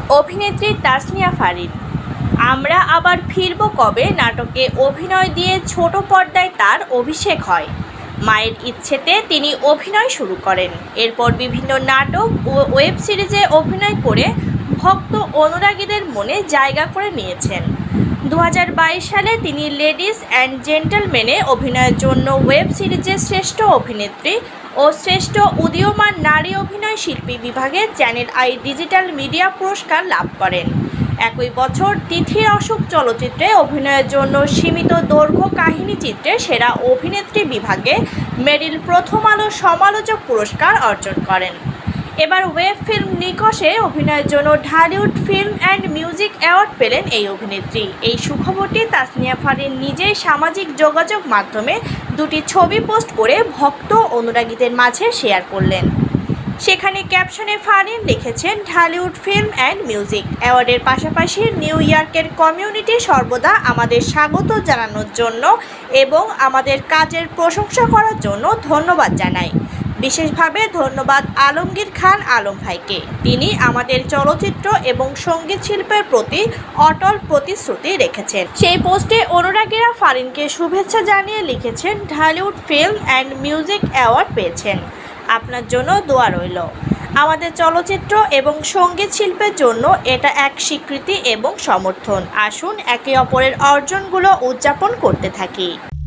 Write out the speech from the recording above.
অভিনেত্রী তাসনিয়া ফারিন আমরা আবার ফিরব কবে নাটকে অভিনয় দিয়ে ছোট পর্দায় তার অভিষেক হয়। মায়ের ইচ্ছেতে তিনি অভিনয় শুরু করেন। এরপর বিভিন্ন নাটক ও ওয়েব সিরিজে অভিনয় করে ভক্ত অনুরাগীদের মনে জায়গা করে নিয়েছেন। 2022 সালে তিনি লেডিজ অ্যান্ড জেন্টলম্যানে অভিনয়ের জন্য ওয়েব সিরিজে শ্রেষ্ঠ অভিনেত্রী ও শ্রেষ্ঠ উদীয়মান নারী অভিনয় শিল্পী বিভাগে চ্যানেল আই ডিজিটাল মিডিয়া পুরস্কার লাভ করেন। একই বছর তিথির অশোক চলচ্চিত্রে অভিনয়ের জন্য সীমিত দৈর্ঘ্য কাহিনী চিত্রে সেরা অভিনেত্রী বিভাগে মেরিল প্রথম আলো সমালোচক পুরস্কার অর্জন করেন। এবার ওয়েব ফিল্ম নিকশে অভিনয়ের জন্য Dhallywood film and music award পেলেন এই অভিনেত্রী। এই সুখবরটি তাসনিয়া ফারিন নিজেই সামাজিক যোগাযোগ মাধ্যমে দুটি ছবি পোস্ট করে ভক্ত অনুরাগীদের মাঝে শেয়ার করলেন। সেখানে ক্যাপশনে ফারিন লিখেছেন, ঢালিউড ফিল্ম অ্যান্ড মিউজিক অ্যাওয়ার্ডের পাশাপাশি নিউ ইয়র্কের কমিউনিটি সর্বদা আমাদের স্বাগত জানানোর জন্য এবং আমাদের কাজের প্রশংসা করার জন্য ধন্যবাদ জানাই। বিশেষভাবে ধন্যবাদ আলমগীর খান আলম ভাইকে। তিনি আমাদের চলচ্চিত্র এবং সঙ্গীত শিল্পের প্রতি অটল প্রতিশ্রুতি রেখেছেন। সেই পোস্টে অনুরাগীরা ফারিনকে শুভেচ্ছা জানিয়ে লিখেছেন, Dhallywood film and music award পেয়েছেন, আপনার জন্য দোয়া রইল। আমাদের চলচ্চিত্র এবং সঙ্গীত শিল্পের জন্য এটা এক স্বীকৃতি এবং সমর্থন। আসুন একে অপরের অর্জনগুলো উদযাপন করতে থাকি।